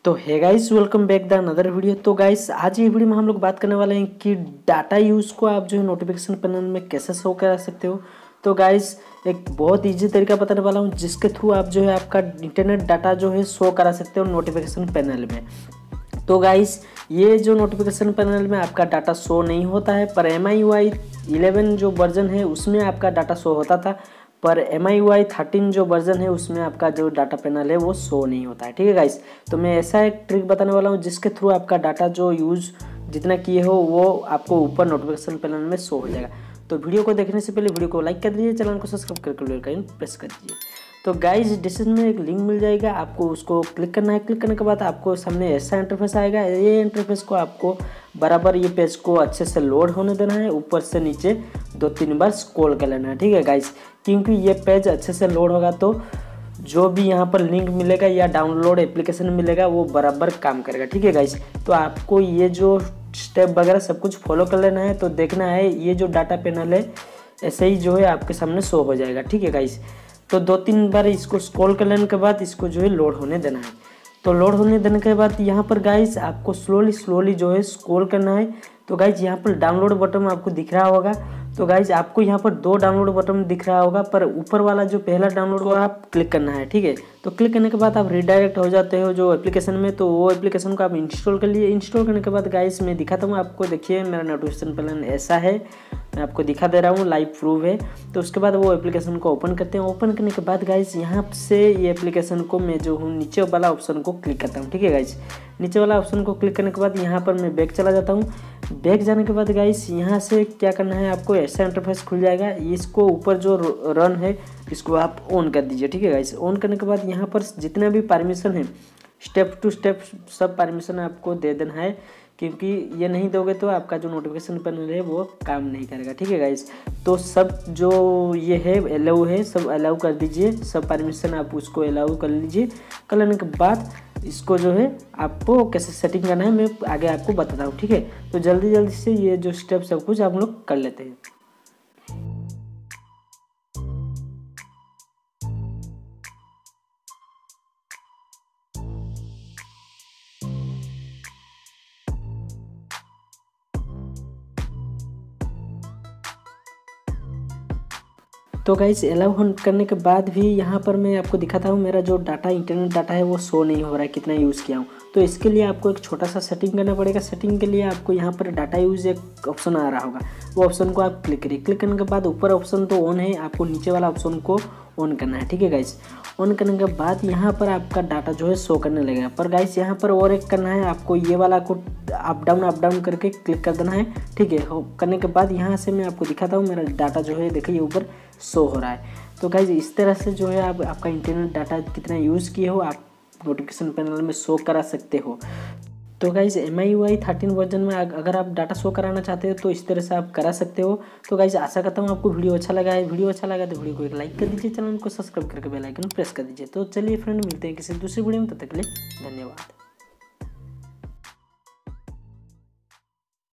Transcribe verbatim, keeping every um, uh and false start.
तो hey guys, welcome back the another video. तो guys आज ये वीडियो में हम लोग बात करने वाले हैं कि डाटा यूज़ को आप जो है नोटिफिकेशन पैनल में कैसे शो करा सकते हो। तो गाइस एक बहुत इजी तरीका बताने वाला हूँ जिसके थ्रू आप जो है आपका इंटरनेट डाटा जो है शो करा सकते हो नोटिफिकेशन पैनल में। तो गाइस ये जो नोटिफिकेशन पैनल में आपका डाटा शो नहीं होता है, पर M I U I eleven जो वर्जन है उसमें आपका डाटा शो होता था, पर M I U I thirteen जो वर्जन है उसमें आपका जो डाटा पैनल है वो शो नहीं होता है। ठीक है गाइस, तो मैं ऐसा एक ट्रिक बताने वाला हूँ जिसके थ्रू आपका डाटा जो यूज़ जितना किए हो वो आपको ऊपर नोटिफिकेशन पैनल में शो हो जाएगा। तो वीडियो को देखने से पहले वीडियो को लाइक कर दीजिए, चैनल को सब्सक्राइब करके बेल आइकन प्रेस कर दीजिए। तो गाइस डिस्क्रिप्शन में एक लिंक मिल जाएगा, आपको उसको क्लिक करना है। क्लिक करने के बाद आपको सामने ऐसा इंटरफेस आएगा। ये इंटरफेस को आपको बराबर ये पेज को अच्छे से लोड होने देना है, ऊपर से नीचे दो तीन बार स्क्रॉल कर लेना है। ठीक है गाइस, क्योंकि ये पेज अच्छे से लोड होगा तो जो भी यहाँ पर लिंक मिलेगा या डाउनलोड एप्लीकेशन मिलेगा वो बराबर काम करेगा। ठीक है गाइस, तो आपको ये जो स्टेप वगैरह सब कुछ फॉलो कर लेना है। तो देखना है ये जो डाटा पैनल है ऐसे ही जो है आपके सामने शो हो जाएगा। ठीक है गाइस, तो दो तीन बार इसको स्क्रॉल कर लेने के बाद इसको जो है लोड होने देना है। तो लोड होने देने के बाद यहाँ पर गाइस आपको स्लोली स्लोली जो है स्क्रॉल करना है। तो गाइस यहाँ पर डाउनलोड बटन आपको दिख रहा होगा। तो गाइस आपको यहाँ पर दो डाउनलोड बटन दिख रहा होगा, पर ऊपर वाला जो पहला डाउनलोड को आप क्लिक करना है। ठीक है, तो क्लिक करने के बाद आप रिडायरेक्ट हो जाते हो जो एप्लीकेशन में। तो वो एप्लीकेशन को आप इंस्टॉल कर लिए। इंस्टॉल करने के बाद गाइस मैं दिखाता हूँ आपको। देखिए मेरा नोटिफिकेशन पैनल ऐसा है, मैं आपको दिखा दे रहा हूँ, लाइव प्रूफ है। तो उसके बाद वो एप्लीकेशन को ओपन करते हैं। ओपन करने के बाद गाइस यहाँ से ये एप्लीकेशन को मैं जो हूँ नीचे वाला ऑप्शन को क्लिक करता हूँ। ठीक है गाइस, नीचे वाला ऑप्शन को क्लिक करने के बाद यहाँ पर मैं बैक चला जाता हूँ। बैक जाने के बाद गाइस यहाँ से क्या करना है, आपको ऐसा इंटरफेस खुल जाएगा। इसको ऊपर जो रन है इसको आप ऑन कर दीजिए। ठीक है गाइस, ऑन करने के बाद यहाँ पर जितने भी परमिशन है स्टेप टू स्टेप सब परमिशन आपको दे देना है, क्योंकि ये नहीं दोगे तो आपका जो नोटिफिकेशन पैनल है वो काम नहीं करेगा। ठीक है गाइस, तो सब जो ये है अलाउ है सब अलाउ कर दीजिए, सब परमिशन आप उसको अलाउ कर लीजिए। कर लेने के बाद इसको जो है आपको कैसे सेटिंग करना है मैं आगे आपको बताता हूँ। ठीक है, तो जल्दी जल्दी से ये जो स्टेप सब कुछ आप लोग कर लेते हैं। तो गाइस अलाउ करने के बाद भी यहाँ पर मैं आपको दिखाता हूँ मेरा जो डाटा इंटरनेट डाटा है वो शो नहीं हो रहा है, कितना यूज़ किया हूँ। तो इसके लिए आपको एक छोटा सा सेटिंग करना पड़ेगा। सेटिंग के लिए आपको यहाँ पर डाटा यूज़ एक ऑप्शन आ रहा होगा, वो ऑप्शन को आप क्लिक करिए। क्लिक करने के बाद ऊपर ऑप्शन तो ऑन है, आपको नीचे वाला ऑप्शन को ऑन करना है। ठीक है गाइस, ऑन करने के बाद यहाँ पर आपका डाटा जो है शो करने लगेगा। पर गाइस यहाँ पर और एक करना है, आपको ये वाला को अप डाउन अप डाउन करके क्लिक कर देना है। ठीक है, करने के बाद यहाँ से मैं आपको दिखाता हूँ मेरा डाटा जो है देखिए ऊपर शो हो रहा है। तो गाइस इस तरह से जो है आप आपका इंटरनेट डाटा कितना यूज़ किए हो आप नोटिफिकेशन पैनल में शो करा सकते हो। तो guys M I U I thirteen version में अगर आप डाटा शो कराना चाहते हो तो इस तरह से आप करा सकते हो। तो गाइस आशा करता हूँ आपको वीडियो अच्छा लगा है। वीडियो अच्छा लगा तो वीडियो को एक लाइक कर दीजिए, चैनल को सब्सक्राइब करके बेल आइकन प्रेस कर दीजिए। तो चलिए फ्रेंड, मिलते हैं किसी दूसरी वीडियो में, तब तक के लिए धन्यवाद।